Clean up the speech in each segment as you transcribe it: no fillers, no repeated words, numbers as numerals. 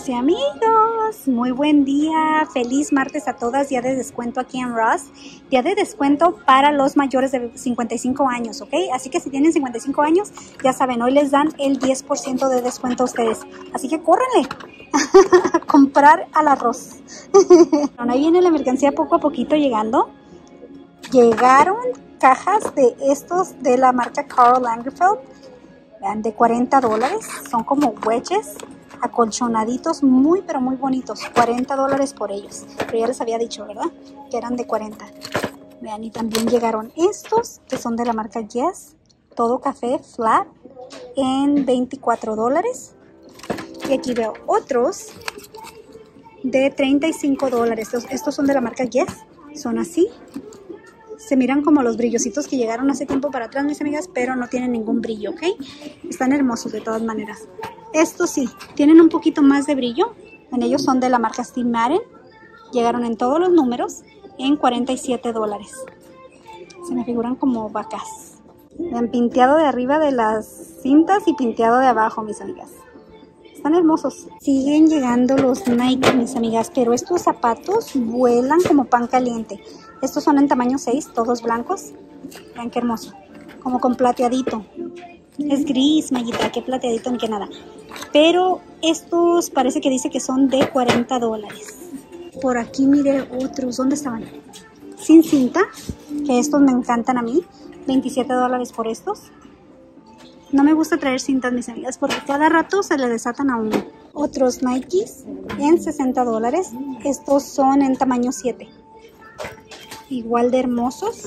Amigas y amigos, muy buen día, feliz martes a todas, día de descuento aquí en Ross, día de descuento para los mayores de 55 años, ¿ok? Así que si tienen 55 años, ya saben, hoy les dan el 10% de descuento a ustedes, así que córrenle a comprar al arroz. Ahí viene la mercancía poco a poquito llegando. Llegaron cajas de estos de la marca Karl Lagerfeld, vean, de $40, son como wedges acolchonaditos, muy pero muy bonitos, $40 por ellos, pero ya les había dicho, ¿verdad? Que eran de 40. Vean, y también llegaron estos que son de la marca Yes, todo café flat en $24. Y aquí veo otros de $35. Estos son de la marca Yes, son así. Se miran como los brillositos que llegaron hace tiempo para atrás, mis amigas, pero no tienen ningún brillo, ¿ok? Están hermosos de todas maneras. Estos sí, tienen un poquito más de brillo. En ellos son de la marca Steve Madden. Llegaron en todos los números en $47. Se me figuran como vacas. Vean, pinteado de arriba de las cintas y pinteado de abajo, mis amigas. Están hermosos. Siguen llegando los Nike, mis amigas, pero estos zapatos vuelan como pan caliente. Estos son en tamaño 6, todos blancos. Vean qué hermoso. Como con plateadito. Es gris, Mayita, qué plateadito ni que nada. Pero estos parece que dice que son de $40. Por aquí mire otros. ¿Dónde estaban? Sin cinta, que estos me encantan a mí. $27 por estos. No me gusta traer cintas, mis amigas, porque cada rato se le desatan a uno. Otros Nikes en $60. Estos son en tamaño 7. Igual de hermosos.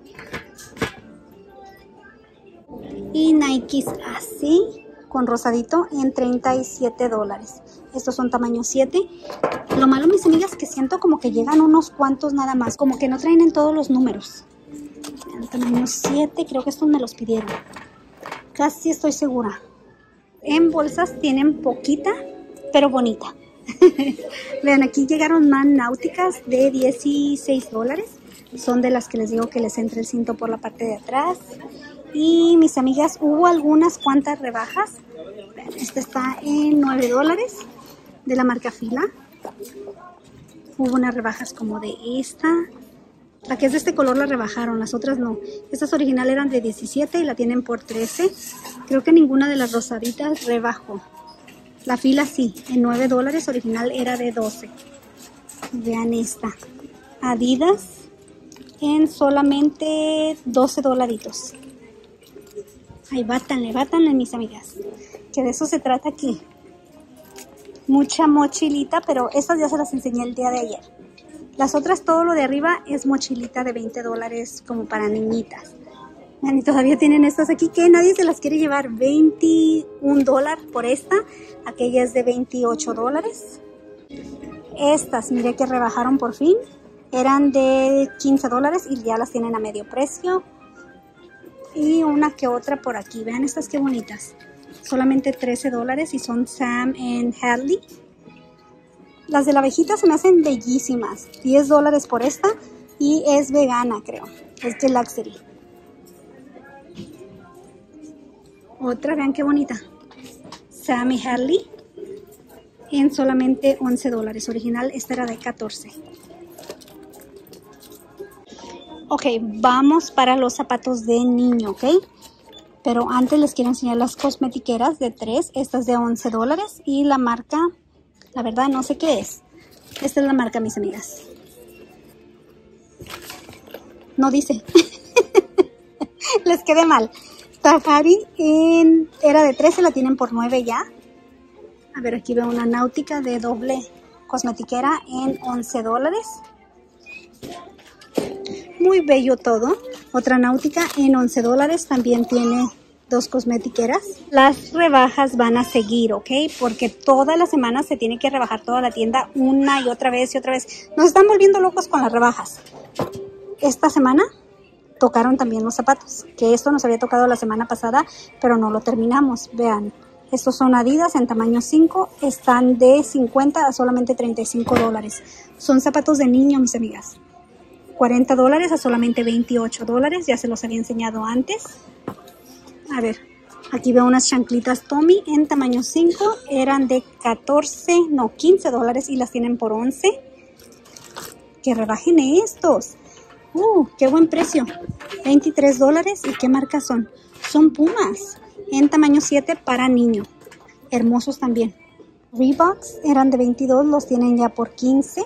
Y Nikes así, con rosadito, en $37. Estos son tamaño 7. Lo malo, mis amigas, que siento como que llegan unos cuantos nada más. Como que no traen en todos los números. En tamaño 7, creo que estos me los pidieron. Casi estoy segura. En bolsas tienen poquita, pero bonita. Vean, aquí llegaron más náuticas de $16. Son de las que les digo que les entra el cinto por la parte de atrás. Y mis amigas, hubo algunas cuantas rebajas. Vean, esta está en $9 de la marca Fila. Hubo unas rebajas como de esta. La que es de este color la rebajaron, las otras no. Estas originales eran de 17 y la tienen por 13. Creo que ninguna de las rosaditas rebajó. La Fila sí, en $9, original era de 12. Vean esta. Adidas en solamente $12. Ay, bátanle, mis amigas. Que de eso se trata aquí. Mucha mochilita, pero estas ya se las enseñé el día de ayer. Las otras, todo lo de arriba es mochilita de $20 como para niñitas. Y todavía tienen estas aquí que nadie se las quiere llevar. $21 por esta. Aquella es de $28. Estas, mire que rebajaron por fin. Eran de $15 y ya las tienen a medio precio. Y una que otra por aquí. Vean estas qué bonitas. Solamente $13 y son Sam and Hadley. Las de la abejita se me hacen bellísimas. $10 por esta. Y es vegana, creo. Es de Luxury. Otra, vean qué bonita. Sam y Hadley. En solamente $11. Original, esta era de 14. Ok, vamos para los zapatos de niño, ¿ok? Pero antes les quiero enseñar las cosmetiqueras de 3. Esta es de $11. Y la marca... La verdad no sé qué es. Esta es la marca, mis amigas. No dice. Les quedé mal. Tahari era de 13, la tienen por 9 ya. A ver, aquí veo una náutica de doble cosmetiquera en $11. Muy bello todo. Otra náutica en $11. También tiene 2 cosmetiqueras. Las rebajas van a seguir, ¿ok? Porque todas las semanas se tiene que rebajar toda la tienda una y otra vez y otra vez. Nos están volviendo locos con las rebajas. Esta semana tocaron también los zapatos, que esto nos había tocado la semana pasada, pero no lo terminamos. Vean, estos son Adidas en tamaño 5, están de 50 a solamente $35. Son zapatos de niño, mis amigas. $40 a solamente $28. Ya se los había enseñado antes. A ver, Aquí veo unas chanclitas Tommy en tamaño 5. Eran de 14, no, 15 dólares y las tienen por 11. Que rebajen estos. Qué buen precio. 23 dólares. ¿Y qué marcas son? Son Pumas en tamaño 7 para niño. Hermosos también. Reeboks eran de 22, los tienen ya por 15.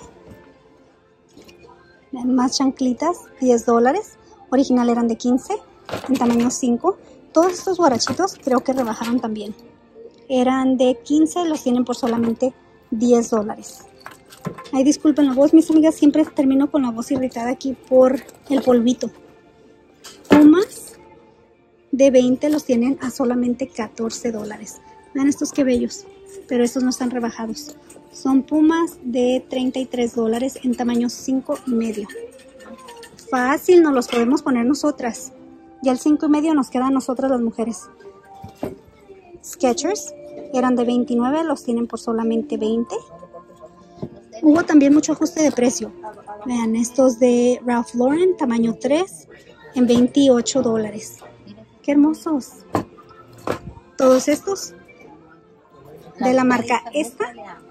Más chanclitas, 10 dólares. Original eran de 15 en tamaño 5. Todos estos guarachitos creo que rebajaron también. Eran de 15, los tienen por solamente 10 dólares. Ay, disculpen la voz, mis amigas, siempre termino con la voz irritada aquí por el polvito. Pumas de 20 los tienen a solamente 14 dólares. Vean estos qué bellos, pero estos no están rebajados. Son Pumas de 33 dólares en tamaño 5,5. Fácil, nos los podemos poner nosotras. Y al 5,5 nos quedan nosotras las mujeres. Skechers eran de 29, los tienen por solamente 20. Hubo también mucho ajuste de precio. Vean, estos de Ralph Lauren, tamaño 3, en 28 dólares. ¡Qué hermosos! Todos estos de la marca esta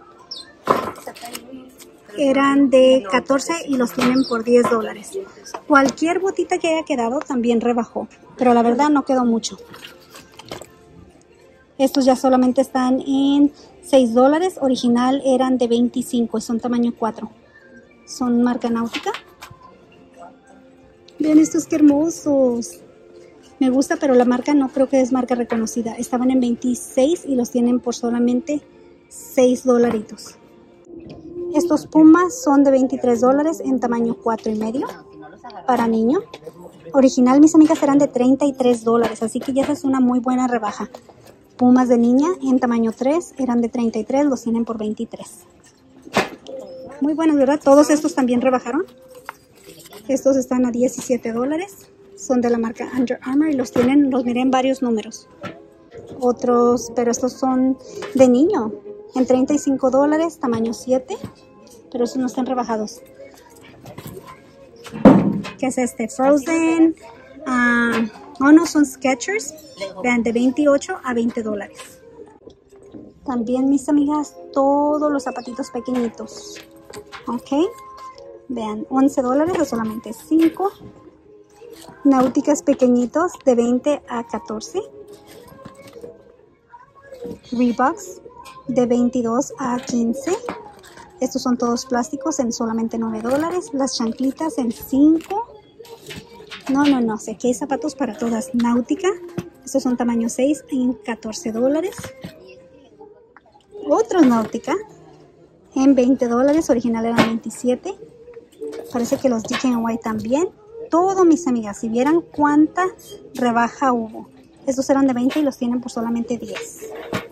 eran de 14 y los tienen por 10 dólares. Cualquier botita que haya quedado también rebajó, pero la verdad no quedó mucho. Estos ya solamente están en 6 dólares. Original eran de 25 y son tamaño 4. Son marca náutica. Vean estos qué hermosos. Me gusta, pero la marca no creo que es marca reconocida. Estaban en 26 y los tienen por solamente 6 dolaritos. Estos Pumas son de 23 dólares en tamaño 4,5 para niño. Original, mis amigas, eran de 33 dólares, así que ya esa es una muy buena rebaja. Pumas de niña en tamaño 3 eran de 33, los tienen por 23. Muy buenos, ¿verdad? Todos estos también rebajaron. Estos están a 17 dólares. Son de la marca Under Armour y los miré en varios números. Otros, pero estos son de niño. En 35 dólares, tamaño 7. Pero estos no están rebajados. ¿Qué es este? Frozen. No, son Skechers. Vean, de 28 a 20 dólares. También, mis amigas, todos los zapatitos pequeñitos. Ok. Vean, 11 dólares o solamente 5. Náuticas pequeñitos de 20 a 14. Reeboks de 22 a 15. Estos son todos plásticos en solamente 9 dólares. Las chanclitas en 5. No, sé que hay zapatos para todas. Náutica. Estos son tamaño 6 en 14 dólares. Otros Náutica en 20 dólares. Original eran 27. Parece que los DKNY también. Todo, mis amigas, si vieran cuánta rebaja hubo. Estos eran de 20 y los tienen por solamente 10.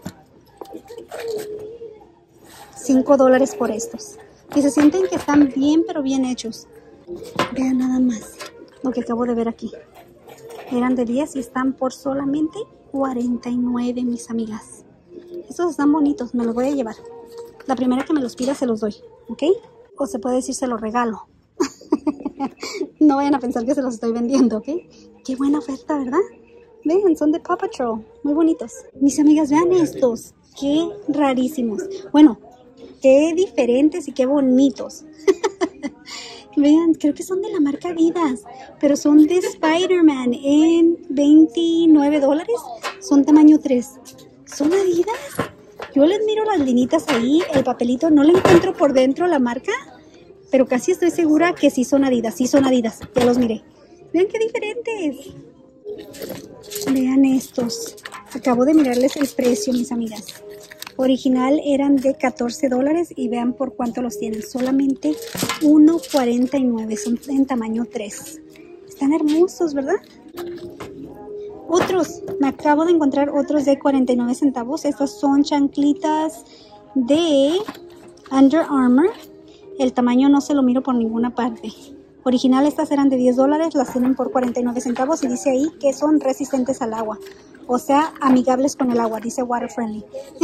5 dólares por estos. Y se sienten que están bien, pero bien hechos. Vean nada más lo que acabo de ver aquí. Eran de 10 y están por solamente 49, mis amigas. Estos están bonitos, me los voy a llevar. La primera que me los pida se los doy, ¿ok? O se puede decir se los regalo. No vayan a pensar que se los estoy vendiendo, ¿ok? Qué buena oferta, ¿verdad? Vean, son de Paw Patrol. Muy bonitos. Mis amigas, vean estos. Qué rarísimos. Bueno, qué diferentes y qué bonitos. Vean, creo que son de la marca Adidas. Pero son de Spider-Man en 29 dólares. Son tamaño 3. ¿Son Adidas? Yo les miro las linitas ahí, el papelito. No le encuentro por dentro la marca. Pero casi estoy segura que sí son Adidas. Sí son Adidas. Ya los miré. Vean qué diferentes. Vean estos. Acabo de mirarles el precio, mis amigas. Original eran de 14 dólares y vean por cuánto los tienen. Solamente 1,49. Son en tamaño 3. Están hermosos, ¿verdad? Otros. Me acabo de encontrar otros de 49 centavos. Estas son chanclitas de Under Armour. El tamaño no se lo miro por ninguna parte. Original estas eran de 10 dólares, las tienen por 49 centavos y dice ahí que son resistentes al agua. O sea, amigables con el agua, dice water friendly.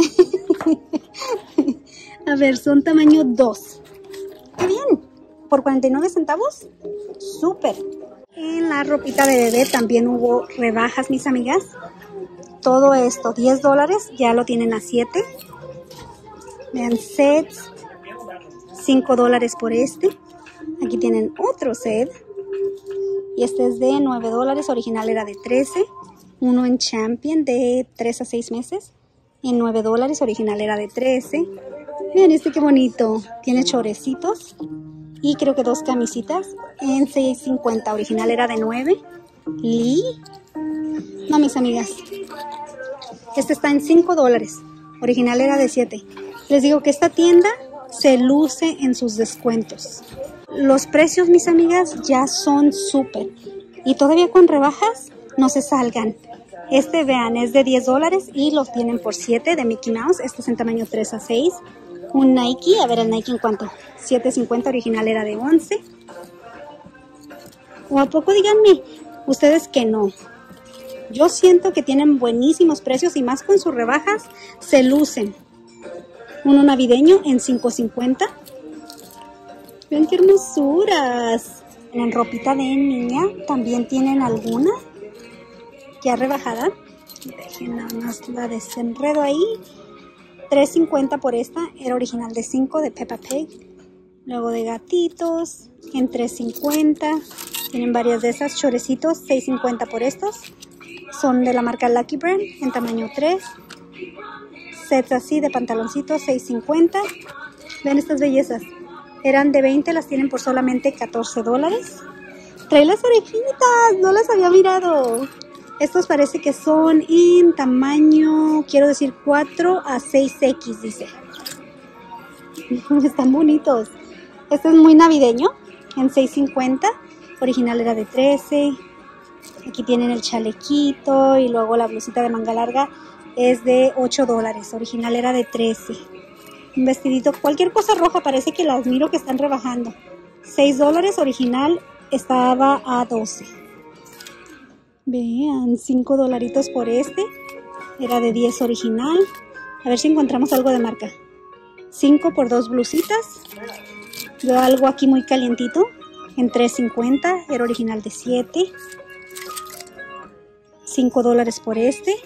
A ver, son tamaño 2. ¡Qué bien! ¿Por 49 centavos? ¡Súper! En la ropita de bebé también hubo rebajas, mis amigas. todo esto, $10, ya lo tienen a 7. Vean, sets, $5 por este. Aquí tienen otro set. Y este es de $9, original era de 13. Uno en Champion de 3 a 6 meses. En $9, original era de 13. Vean este qué bonito. Tiene chorecitos. Y creo que 2 camisitas en $6.50. Original era de 9. Lee. No, mis amigas. Este está en $5. Original era de 7. Les digo que esta tienda se luce en sus descuentos. Los precios, mis amigas, ya son súper. Y todavía con rebajas, no se salgan. Este, vean, es de $10 y los tienen por 7 de Mickey Mouse. Este es en tamaño 3 a 6. Un Nike, a ver el Nike en cuánto. $7.50, original era de 11. ¿O a poco díganme ustedes que no? Yo siento que tienen buenísimos precios y más con sus rebajas se lucen. Uno navideño en $5.50. Vean qué hermosuras. En ropita de niña también tienen alguna ya rebajada. Dejen nada más la desenredo ahí. $3.50 por esta. Era original de 5 de Peppa Pig. Luego de gatitos en $3.50. Tienen varias de esas. Chorecitos, $6.50 por estos. Son de la marca Lucky Brand en tamaño 3. Sets así de pantaloncitos, $6.50. Ven estas bellezas. Eran de 20, las tienen por solamente $14. Trae las orejitas, no las había mirado. Estos parece que son en tamaño, quiero decir 4 a 6X, dice. Están bonitos. Este es muy navideño, en $6.50. Original era de 13. Aquí tienen el chalequito y luego la blusita de manga larga es de $8. Original era de 13. Un vestidito, cualquier cosa roja, parece que las miro que están rebajando. $6, original estaba a 12. Vean, $5 por este. Era de 10 original. A ver si encontramos algo de marca. 5 por 2 blusitas. Veo algo aquí muy calientito. En $3.50. Era original de 7. $5 por este.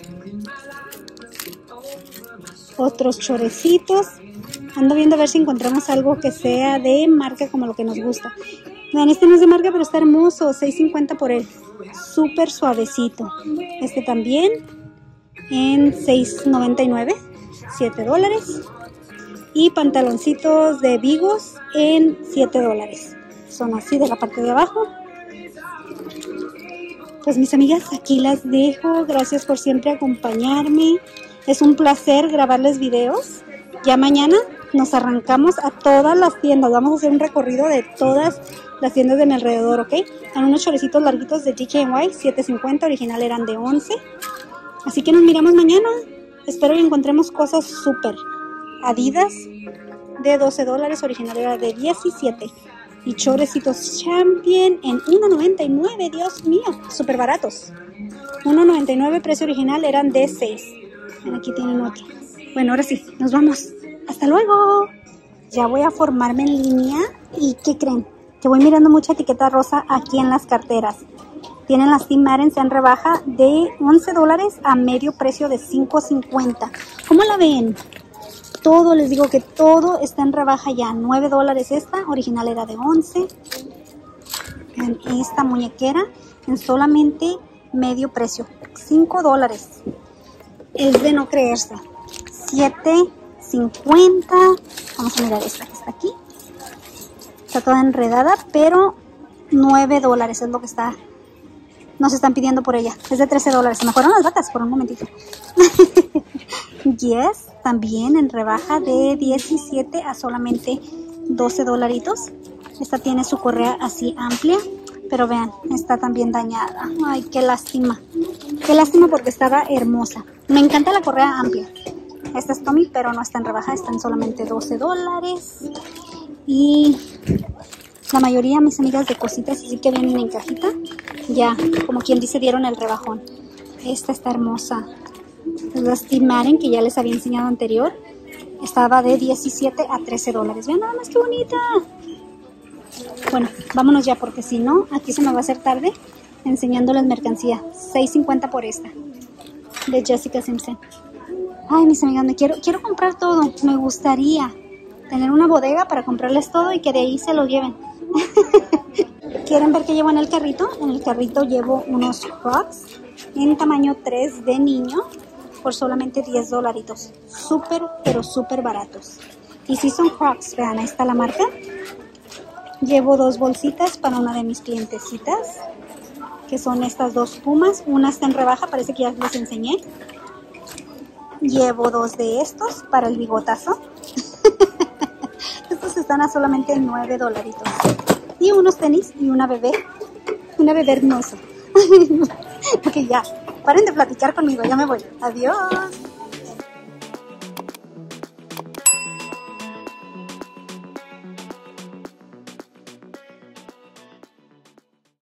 Otros chorecitos. Ando viendo a ver si encontramos algo que sea de marca como lo que nos gusta. Vean, este no es de marca, pero está hermoso. $6.50 por él. Súper suavecito. Este también en $6.99. $7. Y pantaloncitos de Vigos en $7. Son así de la parte de abajo. Pues mis amigas, aquí las dejo. Gracias por siempre acompañarme. Es un placer grabarles videos. Ya mañana nos arrancamos a todas las tiendas. Vamos a hacer un recorrido de todas las tiendas de mi alrededor, ¿ok? Son unos chorecitos larguitos de DKNY, $7.50. Original eran de 11. Así que nos miramos mañana. Espero que encontremos cosas súper. Adidas de $12. Original era de 17. Y chorecitos Champion en $1.99. Dios mío, súper baratos. $1.99, precio original eran de 6. Aquí tienen otro. Bueno, ahora sí, nos vamos. ¡Hasta luego! Ya voy a formarme en línea. ¿Y qué creen? Que voy mirando mucha etiqueta rosa aquí en las carteras. Tienen las Tim Martens en rebaja de $11 a medio precio de $5.50. ¿Cómo la ven? Todo, les digo que todo está en rebaja ya. $9 esta, original era de 11. Vean esta muñequera en solamente medio precio. $5. Es de no creerse. $7.50. Vamos a mirar esta que está aquí. Está toda enredada, pero $9 es lo que está. Nos están pidiendo por ella. Es de $13. Se me fueron las vacas por un momentito. Yes, también en rebaja de 17 a solamente $12. Esta tiene su correa así amplia, pero vean, está también dañada. Ay, qué lástima. Qué lástima porque estaba hermosa. Me encanta la correa amplia. Esta es Tommy, pero no está en rebaja, está en solamente $12. Y la mayoría, mis amigas, de cositas así que vienen en cajita, ya, como quien dice, dieron el rebajón. Esta está hermosa. La Steve Madden, que ya les había enseñado anterior, estaba de 17 a $13. Vean nada más que bonita. Bueno, vámonos ya porque si no, aquí se me va a hacer tarde enseñándoles mercancía. $6.50 por esta. de Jessica Simpson. Ay, mis amigas, quiero comprar todo. Me gustaría tener una bodega para comprarles todo y que de ahí se lo lleven. ¿Quieren ver qué llevo en el carrito? En el carrito llevo unos Crocs en tamaño 3 de niño por solamente $10. Súper, pero súper baratos. Y si son Crocs, vean, ahí está la marca. Llevo 2 bolsitas para una de mis clientecitas, que son estas 2 pumas. Una está en rebaja, parece que ya les enseñé. Llevo 2 de estos para el bigotazo. Estos están a solamente $9. Y unos tenis y una bebé hermosa. Ok, ya. Paren de platicar conmigo, ya me voy. Adiós.